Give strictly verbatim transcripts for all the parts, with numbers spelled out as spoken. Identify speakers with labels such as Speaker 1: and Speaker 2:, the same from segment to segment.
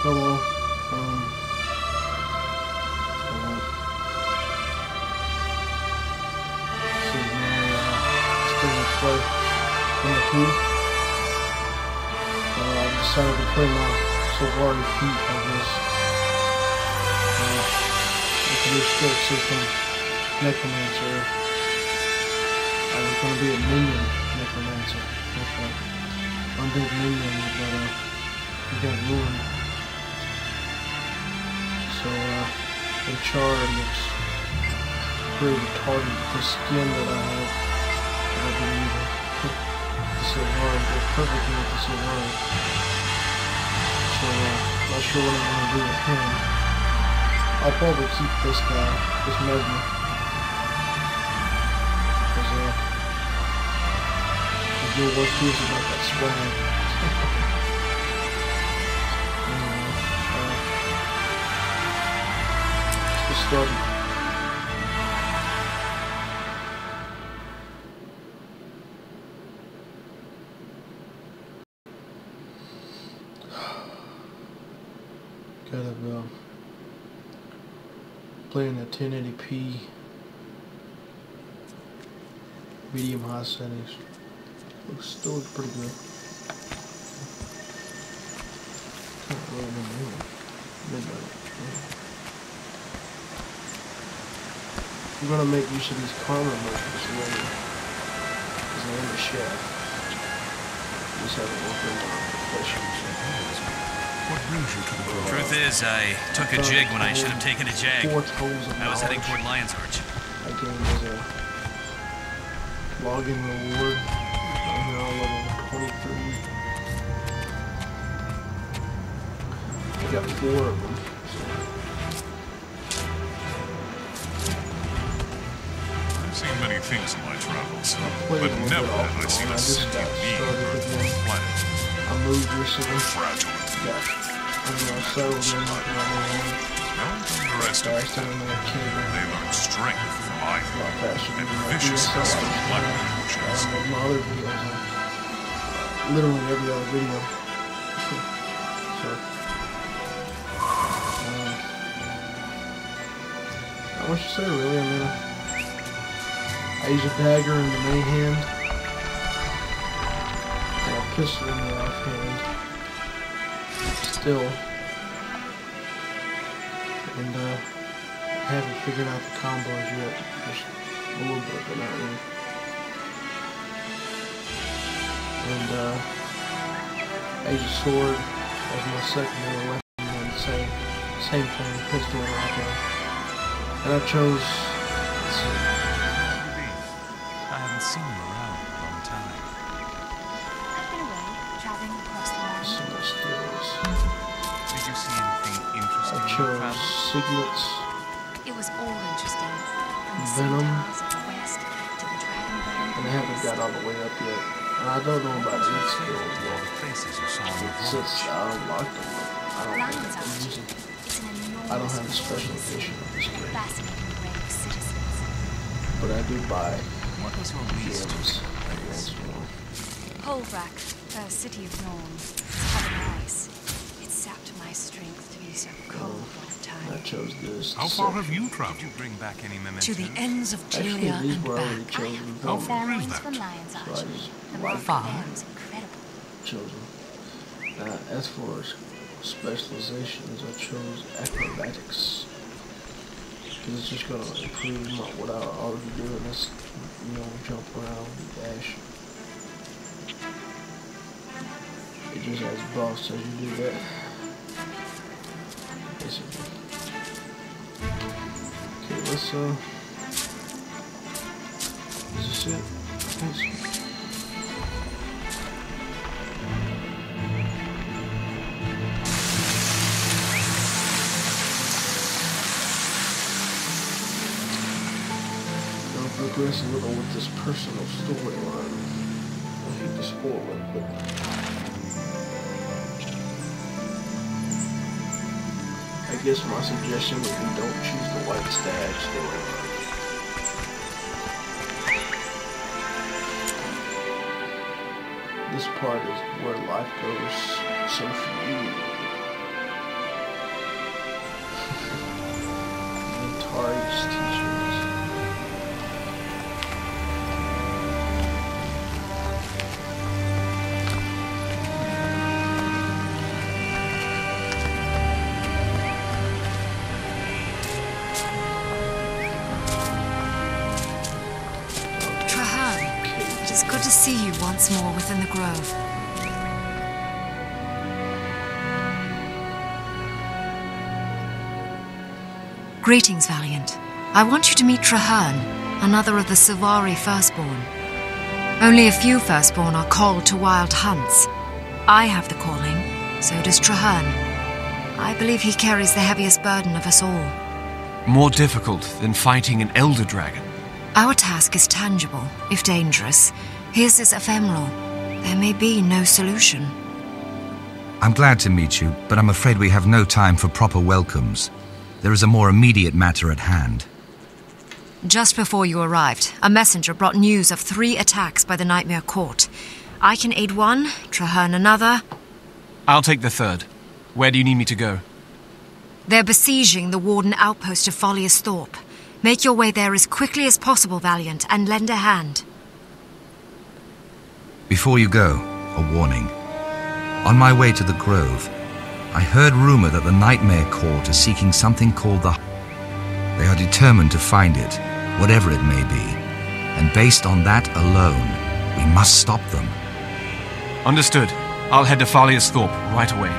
Speaker 1: Hello. Um, hello. This is my uh, state of play number two. Uh, I decided to play my Sylvari feat, I guess. Uh, with the new skill system, Necromancer. I was going to be a minion Necromancer. Okay. Undead minion, but uh, he got ruined. So, uh, H R looks pretty retarded. The skin that I have, that I've been using, the Sylvari, goes perfectly with the Sylvari. So, uh, not sure what I'm going to do with him. I'll probably keep this guy, this Mesmer. Because, uh, the Guild War two is about that swag. Started. Kind of uh, playing at ten eighty p, medium high settings. Looks still looks pretty good. Kind of really midnight. Midnight. Yeah. I'm gonna make use of these karma merchants later, because they're in the shaft. Just haven't worked on my profession.
Speaker 2: What brings you to the world?
Speaker 3: Truth is, I took a jig when I should have taken a jag.
Speaker 1: Four toes of
Speaker 3: I was heading
Speaker 1: knowledge.
Speaker 3: toward Lion's Arch.
Speaker 1: I gained as a login reward. I'm now level twenty-three. I got four of them.
Speaker 2: Many things in my travels,
Speaker 1: but
Speaker 2: never have I seen a sentient being birth from a planet.
Speaker 1: I moved recently.
Speaker 2: Fragile.
Speaker 1: Yeah. I'm gonna settle in on my own.
Speaker 2: Don't underestimate them. They learn strength from iron and viciousness from black emotions.
Speaker 1: I make my other videos on uh, literally every other video. So, um, not much to say really. I mean, uh, I use a dagger in the main hand, and a pistol in the left hand, still, and uh, I haven't figured out the combos yet, just a little bit, but not really. And uh, I use a sword as my secondary weapon, and same, same thing, pistol and rifle. And I chose, let's see,
Speaker 3: Seen you around a long time.
Speaker 4: I've been away, traveling across the land.
Speaker 1: some of the skills.
Speaker 3: Did you see anything interesting
Speaker 1: I
Speaker 3: in your
Speaker 1: chose
Speaker 3: travels?
Speaker 1: Siglets,
Speaker 4: It was all interesting. From the
Speaker 1: Venom,
Speaker 4: centaurs of the west to the dragonborn.
Speaker 1: and I haven't got all the way up yet. And I don't know about these skills
Speaker 3: All
Speaker 1: yet.
Speaker 3: the places you saw in your
Speaker 1: It's just,
Speaker 3: voyage.
Speaker 1: I unlocked them. I don't think I can use them.
Speaker 4: It's an enormous
Speaker 1: I don't have a special edition of this game.
Speaker 4: fascinating array of citizens.
Speaker 1: But I do buy
Speaker 3: What was your least?
Speaker 1: gems against one.
Speaker 4: Holbrak, the city of Norn, is covered in ice. It sapped my strength to be so cold all the
Speaker 1: I
Speaker 4: time.
Speaker 1: chose this.
Speaker 2: How far have you traveled?
Speaker 3: Did you bring back any mementos?
Speaker 5: To the ends of
Speaker 1: Actually,
Speaker 5: Tyria
Speaker 1: these
Speaker 5: and
Speaker 1: were already
Speaker 5: back.
Speaker 1: chosen.
Speaker 2: How far is
Speaker 4: Thorns
Speaker 2: that?
Speaker 4: from Lion's
Speaker 1: So I
Speaker 4: Arch.
Speaker 1: just
Speaker 4: The
Speaker 1: like
Speaker 4: mark
Speaker 5: Far.
Speaker 4: there was incredible.
Speaker 1: chosen. Uh, as for specializations, I chose acrobatics. Because it's just going to improve my, what I already do, and that's, you know, jump around and dash. It just has buffs as you do that. Basically. Okay, let's, uh... is this it? Thanks. Progress a little with this personal storyline. I hate to spoil it, but I guess my suggestion would be don't choose the White Stag storyline. This part is where life goes so for you.
Speaker 4: once more within the grove. Greetings, Valiant. I want you to meet Traherne, another of the Sylvari Firstborn. Only a few Firstborn are called to wild hunts. I have the calling, so does Traherne. I believe he carries the heaviest burden of us all.
Speaker 5: More difficult than fighting an elder dragon.
Speaker 4: Our task is tangible, if dangerous. His is ephemeral. There may be no solution.
Speaker 6: I'm glad to meet you, but I'm afraid we have no time for proper welcomes. There is a more immediate matter at hand.
Speaker 4: Just before you arrived, a messenger brought news of three attacks by the Nightmare Court. I can aid one, Traherne another.
Speaker 5: I'll take the third. Where do you need me to go?
Speaker 4: They're besieging the Warden outpost of Folius Thorpe. Make your way there as quickly as possible, Valiant, and lend a hand.
Speaker 6: Before you go, a warning. On my way to the Grove, I heard rumor that the Nightmare Court is seeking something called the... They are determined to find it, whatever it may be. And based on that alone, we must stop them.
Speaker 5: Understood. I'll head to Folius Thorpe right away.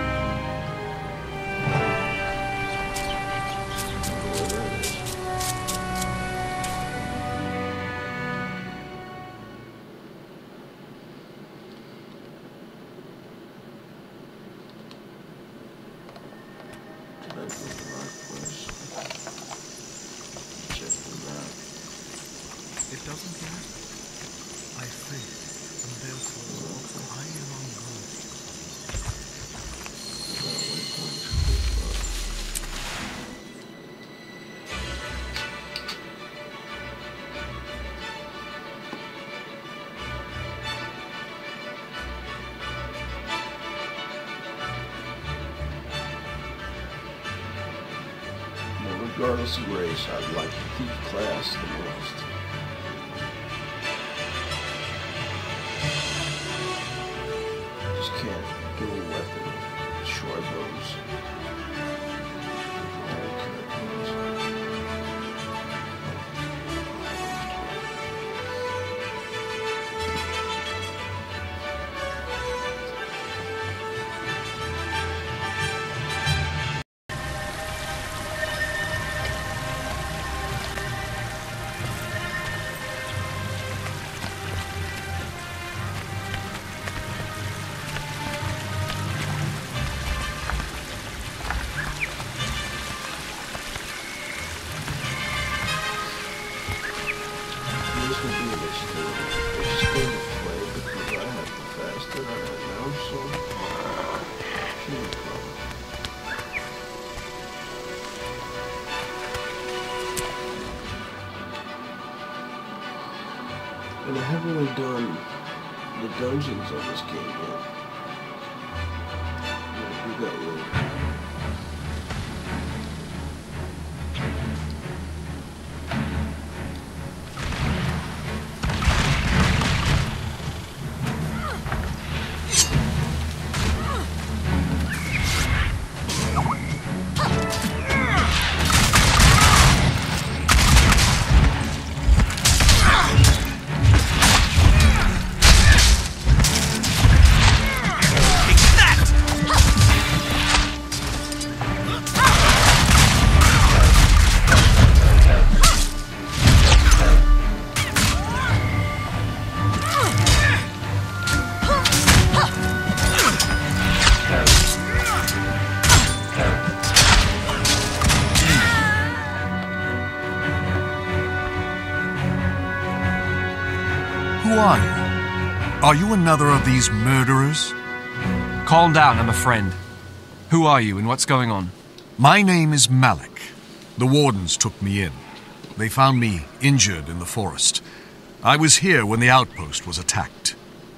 Speaker 1: Regardless of race, I'd like the thief class the most. Just can't get a weapon. Destroy bows. And I haven't really done the dungeons of this game yet. We'll do that later.
Speaker 2: Who are you? Are you another of these murderers?
Speaker 5: Calm down, I'm a friend. Who are you and what's going on?
Speaker 2: My name is Malik. The Wardens took me in. They found me injured in the forest. I was here when the outpost was attacked.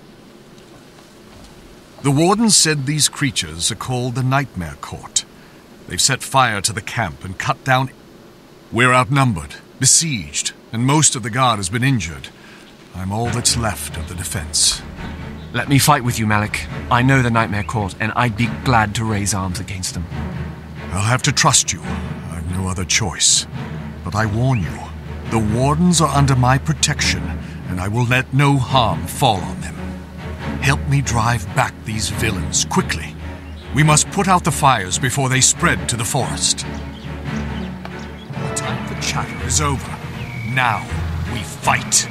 Speaker 2: The Wardens said these creatures are called the Nightmare Court. They've set fire to the camp and cut down... We're outnumbered, besieged, and most of the guard has been injured. I'm all that's left of the defense.
Speaker 5: Let me fight with you, Malik. I know the Nightmare Court, and I'd be glad to raise arms against them.
Speaker 2: I'll have to trust you. I've no other choice. But I warn you, the Wardens are under my protection, and I will let no harm fall on them. Help me drive back these villains, quickly. We must put out the fires before they spread to the forest. The time for chatter is over. Now, we fight.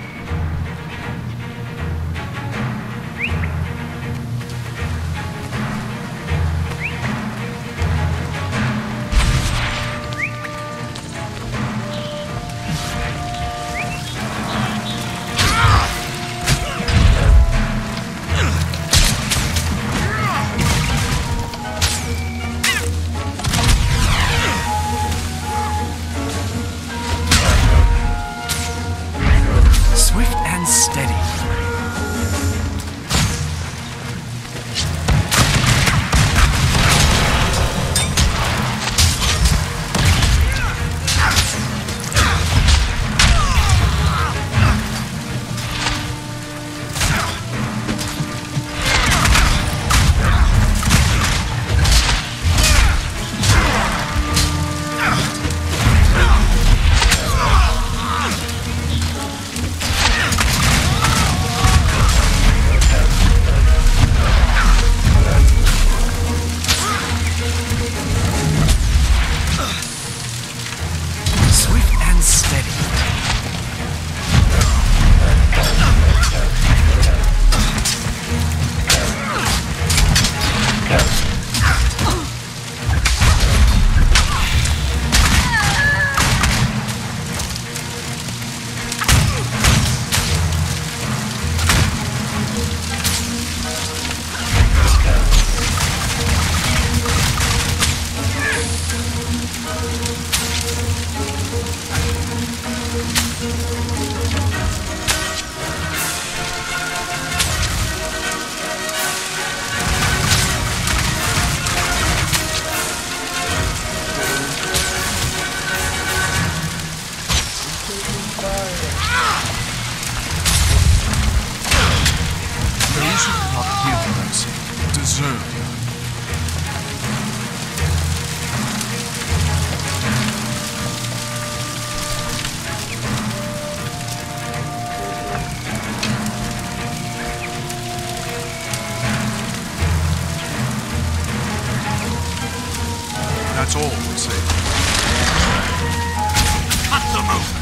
Speaker 2: That's all we say. Cut the movement!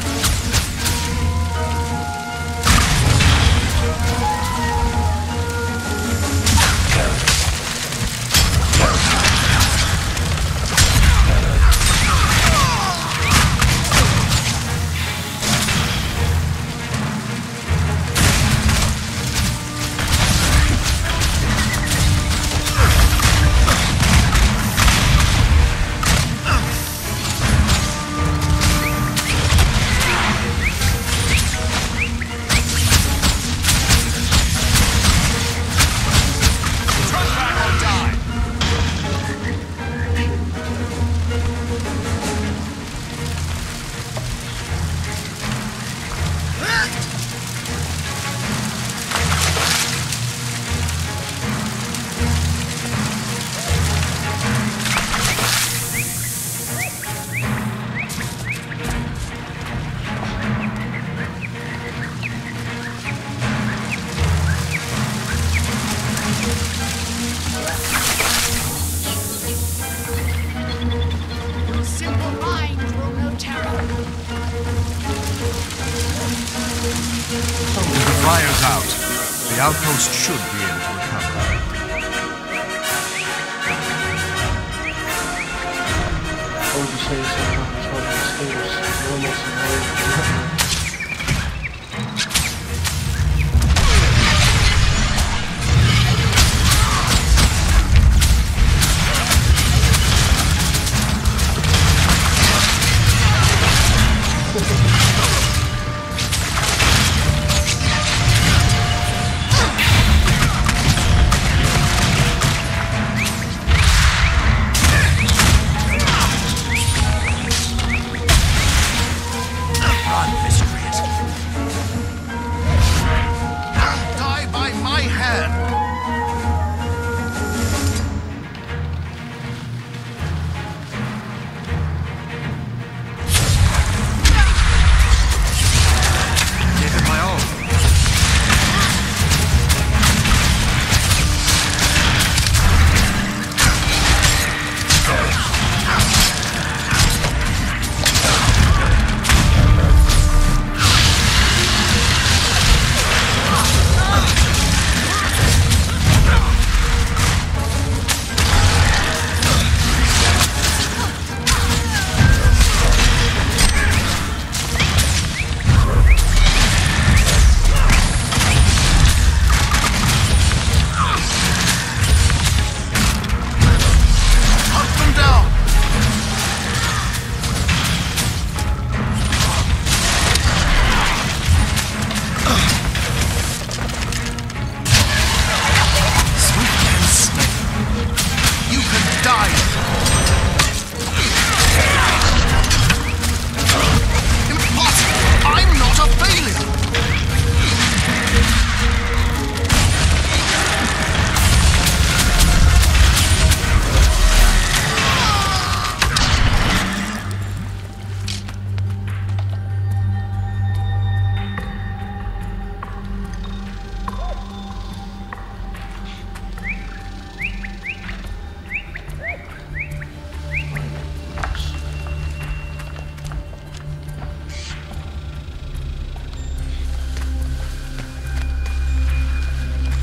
Speaker 2: Fire's out. The outpost should be able to recover.
Speaker 1: I would just say sometimes it's hard to distinguish normal scenarios.
Speaker 6: Run,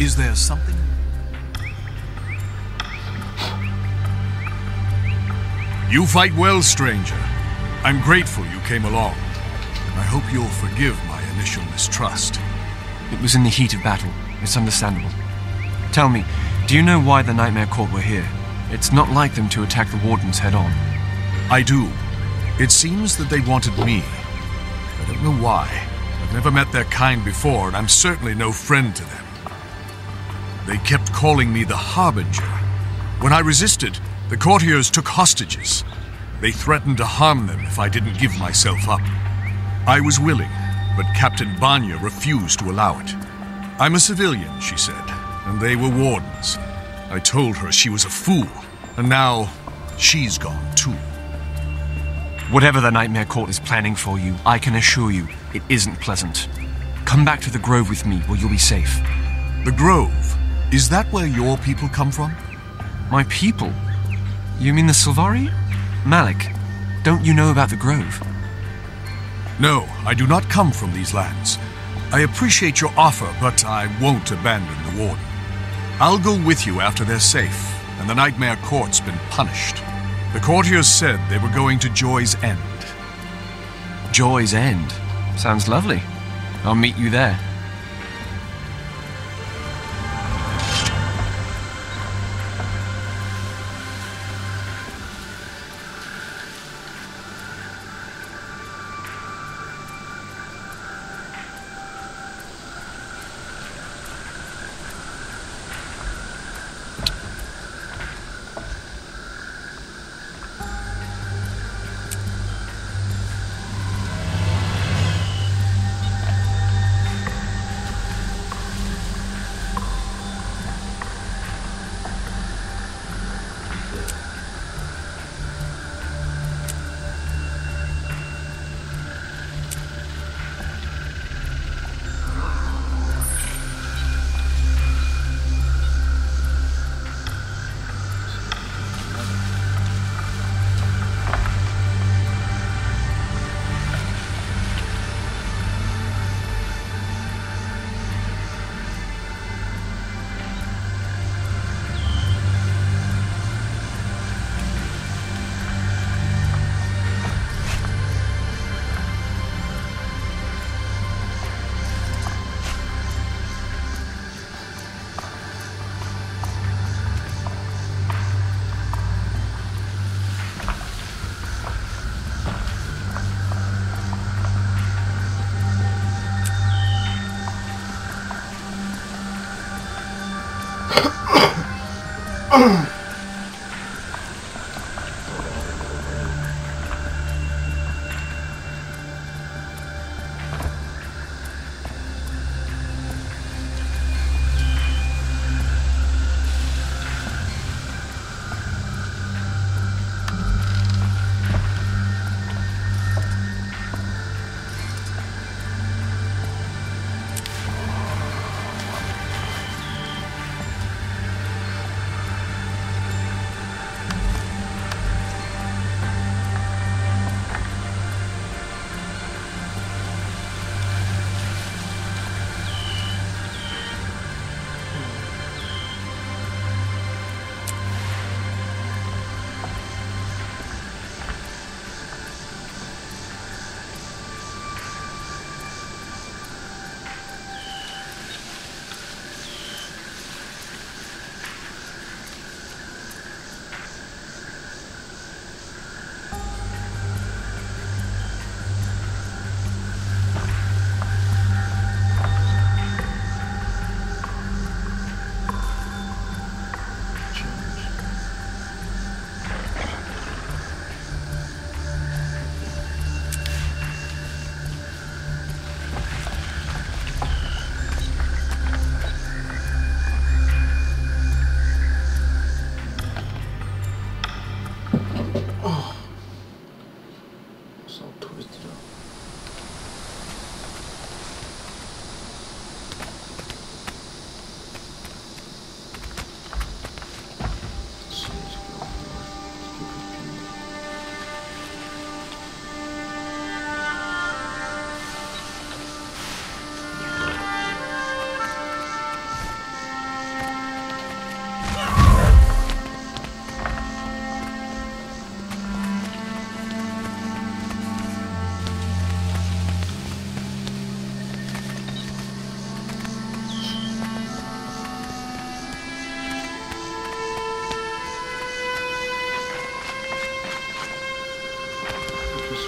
Speaker 2: Is there something? You fight well, stranger. I'm grateful you came along. I hope you'll forgive my initial mistrust.
Speaker 5: It was in the heat of battle. It's understandable. Tell me, do you know why the Nightmare Court were here? It's not like them to attack the Wardens head-on.
Speaker 2: I do. It seems that they wanted me. I don't know why. I've never met their kind before, and I'm certainly no friend to them. They kept calling me the Harbinger. When I resisted, the courtiers took hostages. They threatened to harm them if I didn't give myself up. I was willing, but Captain Banya refused to allow it. I'm a civilian, she said, and they were Wardens. I told her she was a fool, and now she's gone too.
Speaker 5: Whatever the Nightmare Court is planning for you, I can assure you, it isn't pleasant. Come back to the Grove with me, where you'll be safe.
Speaker 2: The Grove? Is that where your people come from?
Speaker 5: My people? You mean the Sylvari? Malik, don't you know about the Grove?
Speaker 2: No, I do not come from these lands. I appreciate your offer, but I won't abandon the Warden. I'll go with you after they're safe, and the Nightmare Court's been punished. The courtiers said they were going to Joy's End.
Speaker 5: Joy's End? Sounds lovely. I'll meet you there.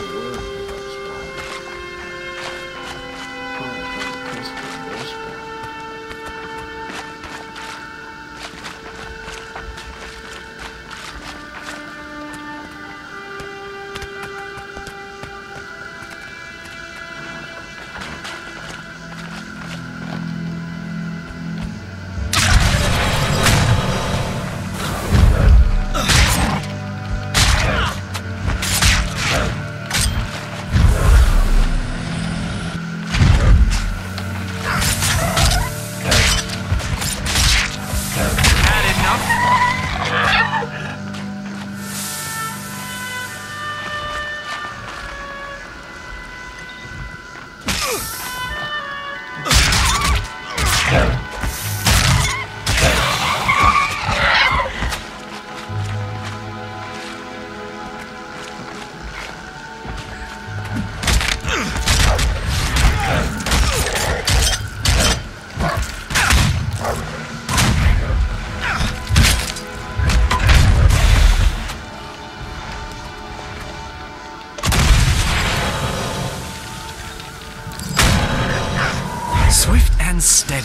Speaker 1: so worried about spawn. Alright, got a piece of the spawn.
Speaker 5: Steady.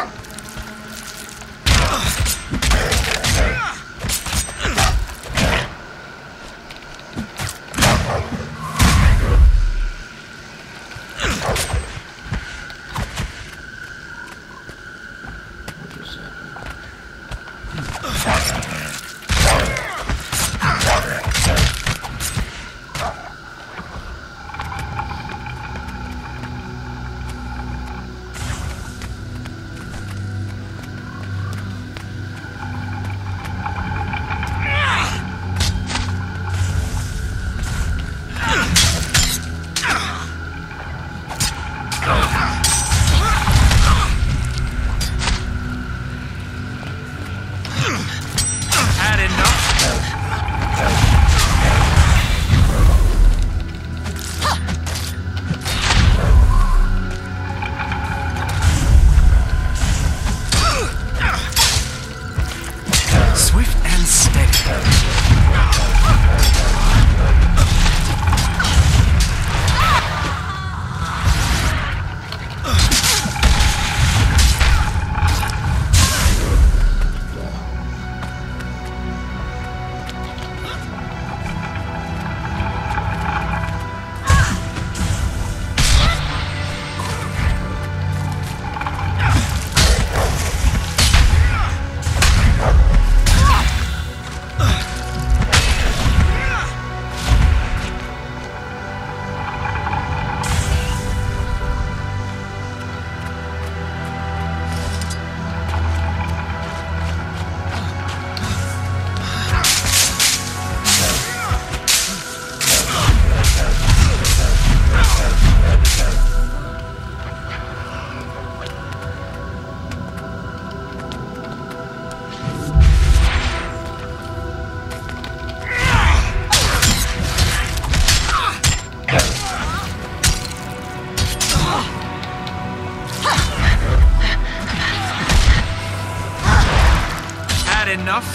Speaker 5: Enough?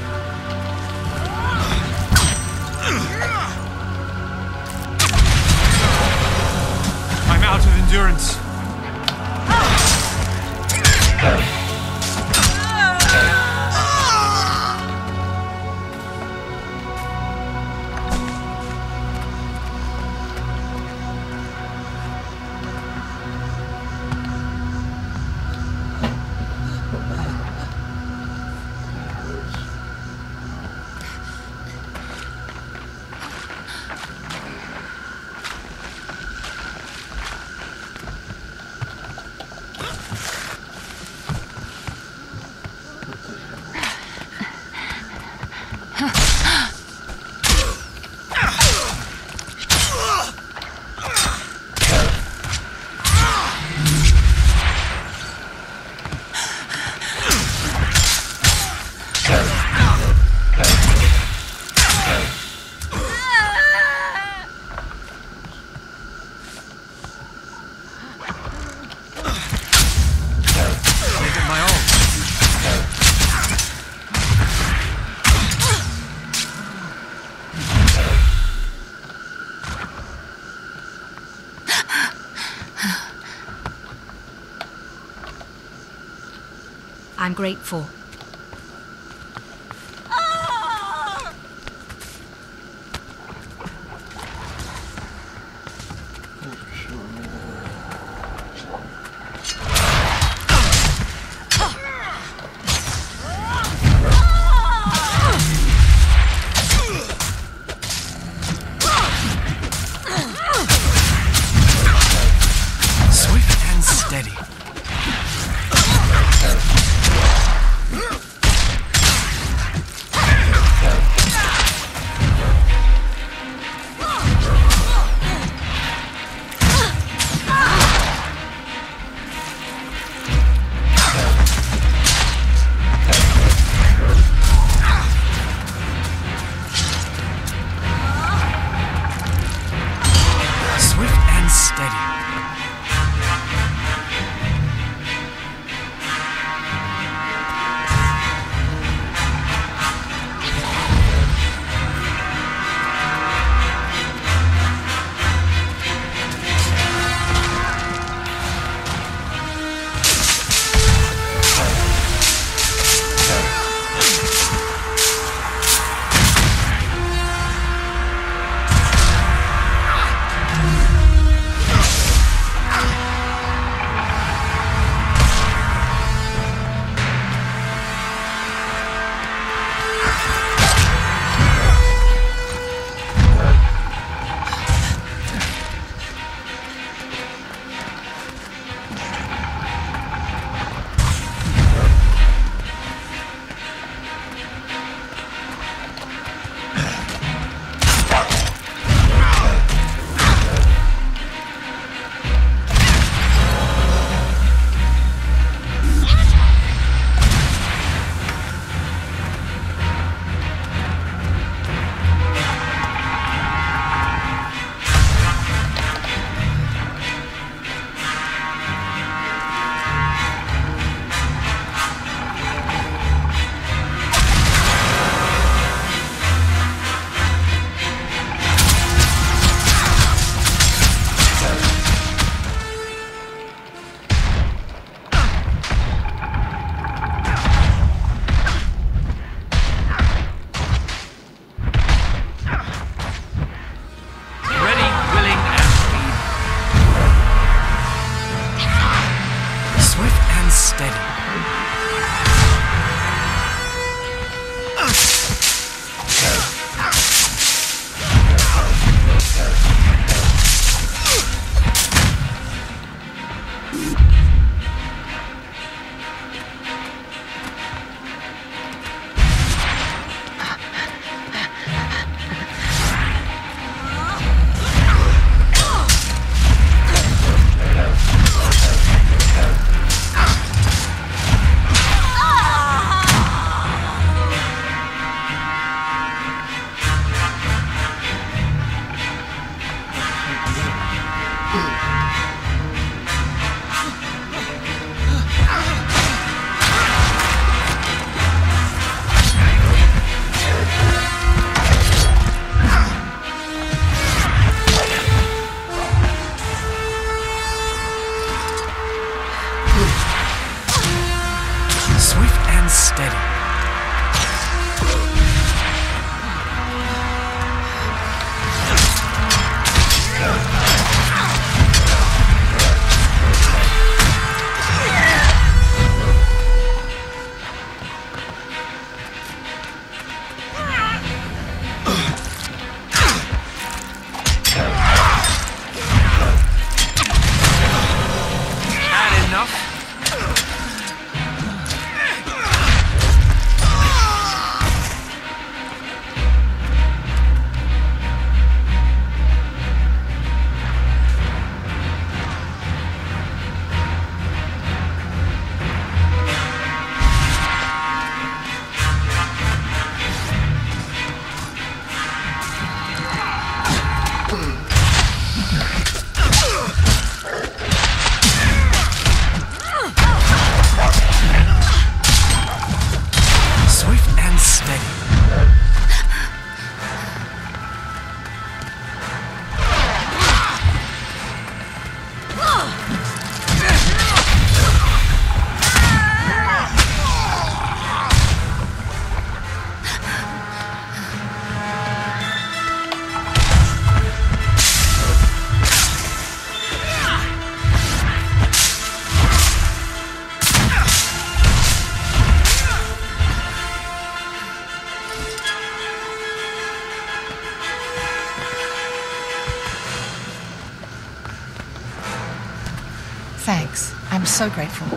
Speaker 5: I'm out of endurance.
Speaker 4: I'm grateful.
Speaker 5: Swift and steady.
Speaker 7: Thanks. I'm so grateful.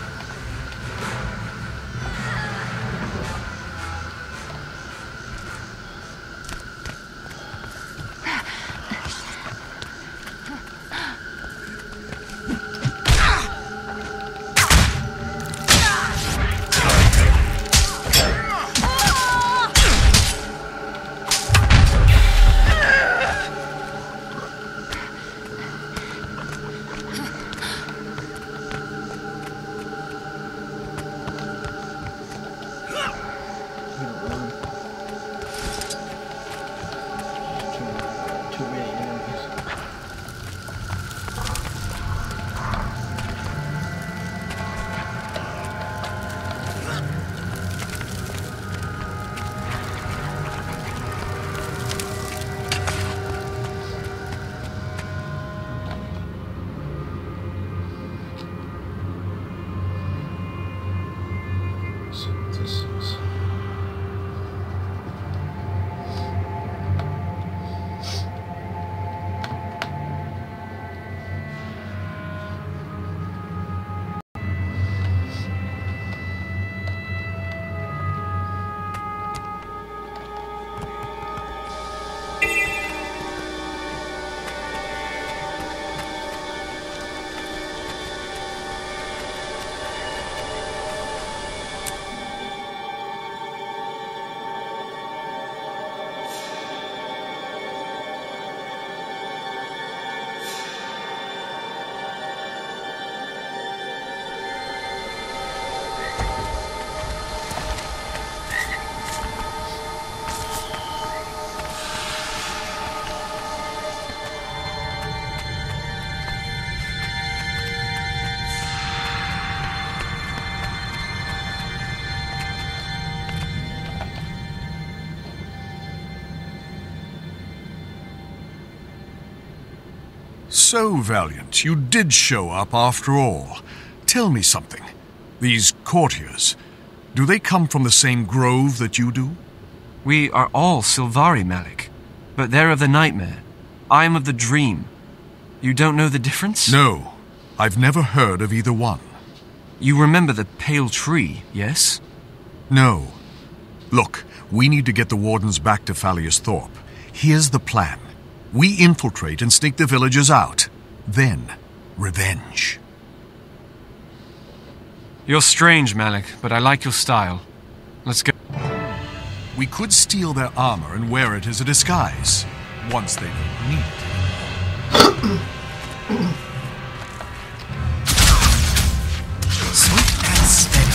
Speaker 2: So, Valiant, you did show up after all. Tell me something. These courtiers, do they come from the same grove that you do?
Speaker 5: We are all Sylvari, Malik. But they're of the nightmare. I am of the dream. You don't know the difference?
Speaker 2: No. I've never heard of either one.
Speaker 5: You remember the pale tree, yes?
Speaker 2: No. Look, we need to get the wardens back to Fallius Thorpe. Here's the plan. We infiltrate and sneak the villagers out. Then, revenge.
Speaker 5: You're strange, Malik, but I like your style. Let's go.
Speaker 2: We could steal their armor and wear it as a disguise, once they don't need it.
Speaker 6: Swift and steady.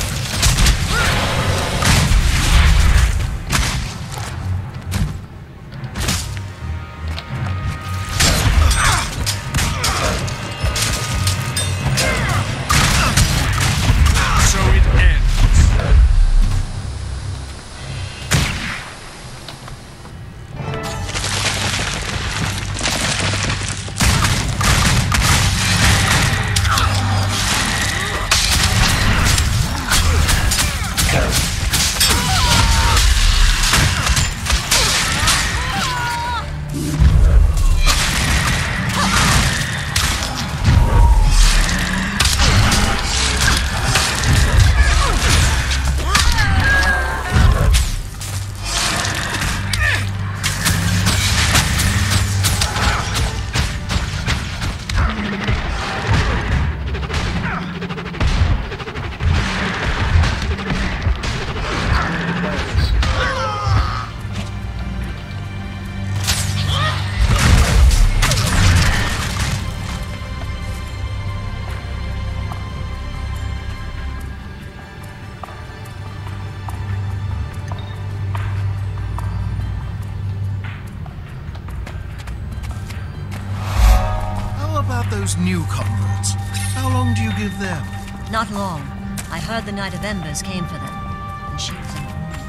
Speaker 8: Those new converts. How long do you give them?
Speaker 9: Not long. I heard the Knight of Embers came for them, and she was in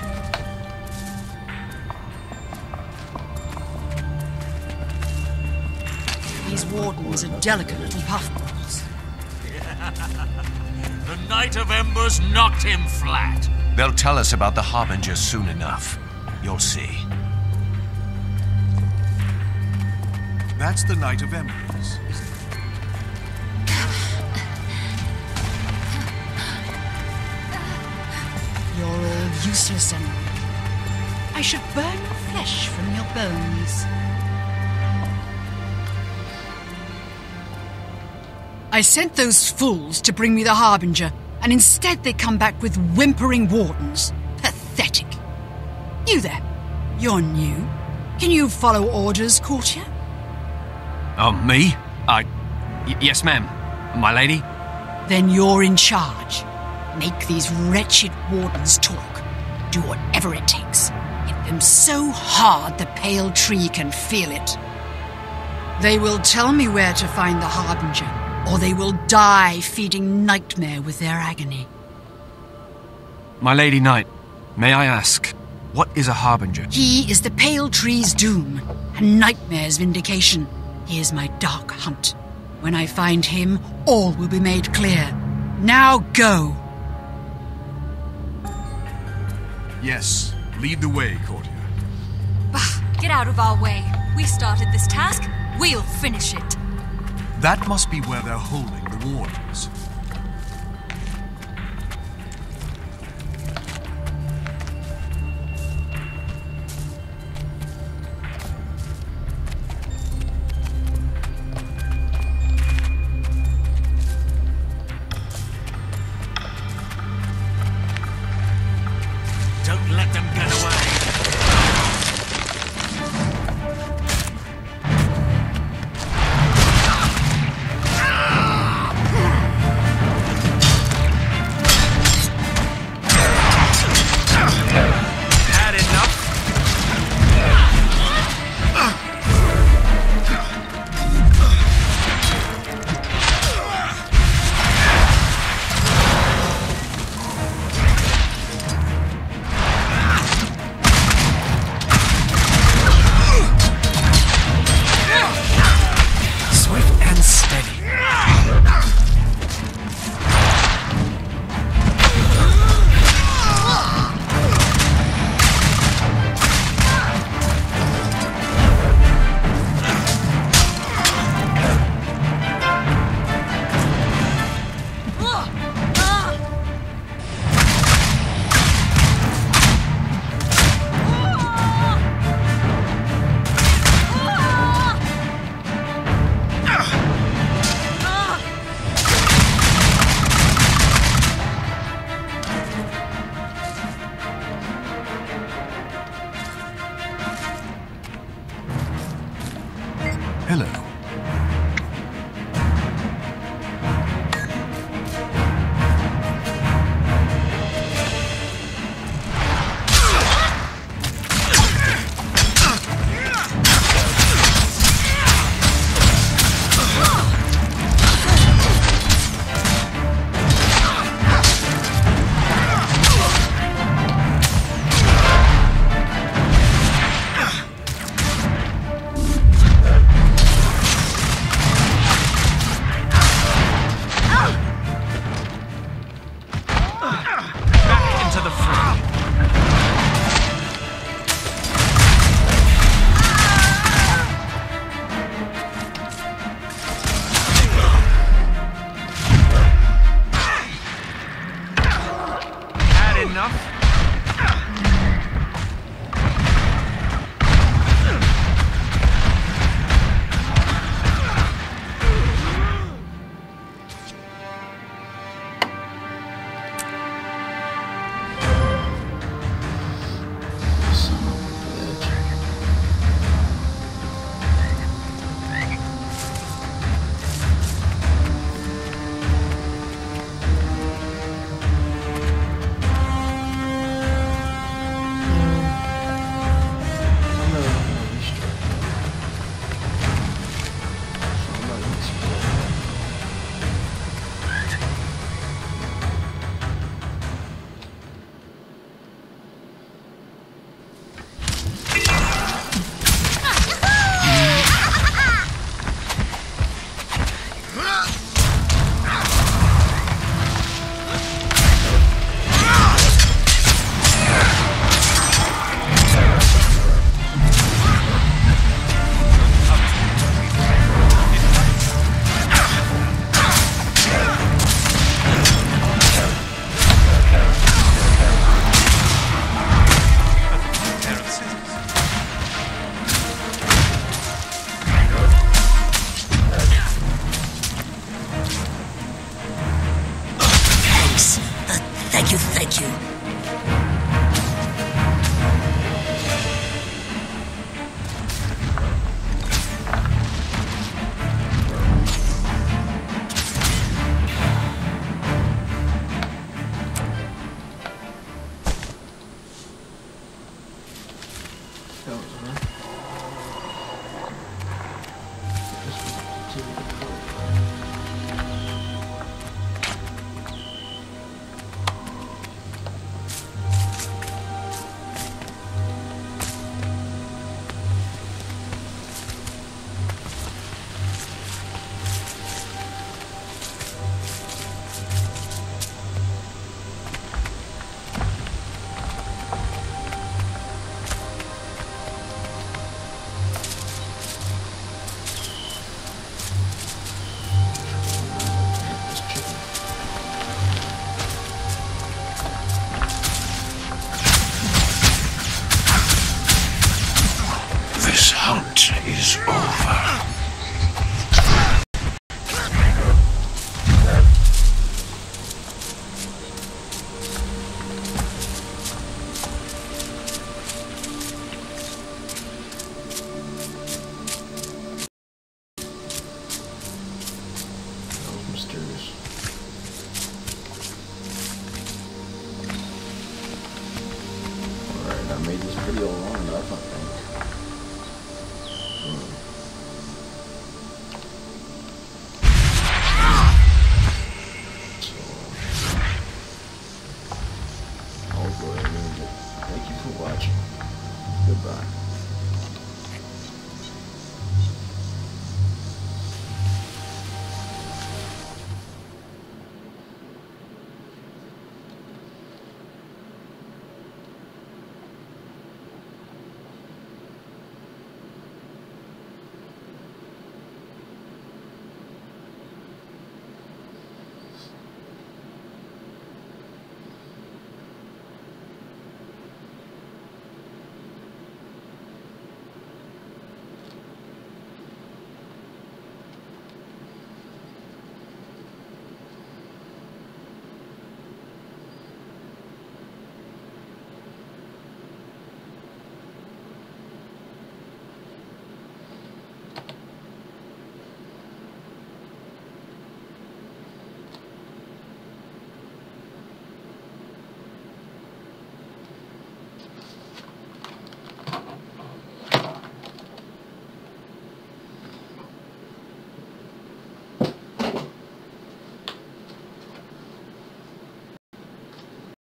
Speaker 9: the
Speaker 10: These wardens are delicate little puffballs.
Speaker 11: The Knight of Embers knocked him flat.
Speaker 12: They'll tell us about the Harbinger soon enough. You'll see.
Speaker 2: That's the Knight of Embers, isn't it?
Speaker 10: useless enemy. I should burn your flesh from your bones. I sent those fools to bring me the Harbinger, and instead they come back with whimpering wardens. Pathetic. You there. You're new. Can you follow orders, courtier?
Speaker 5: Oh, me? I... Y- yes, ma'am. My lady?
Speaker 10: Then you're in charge. Make these wretched wardens talk. Do whatever it takes. Hit them so hard the pale tree can feel it. They will tell me where to find the Harbinger, or they will die feeding nightmare with their agony.
Speaker 5: My Lady Knight, may I ask, what is a Harbinger?
Speaker 10: He is the pale tree's doom, and nightmare's vindication. He is my dark hunt. When I find him, all will be made clear. Now go!
Speaker 2: Yes, lead the way, courtier.
Speaker 4: Bah, get out of our way. We started this task. We'll finish it.
Speaker 2: That must be where they're holding the wardens.
Speaker 11: Don't let them get away.
Speaker 12: Had enough?
Speaker 5: Swift and steady.
Speaker 2: Hello.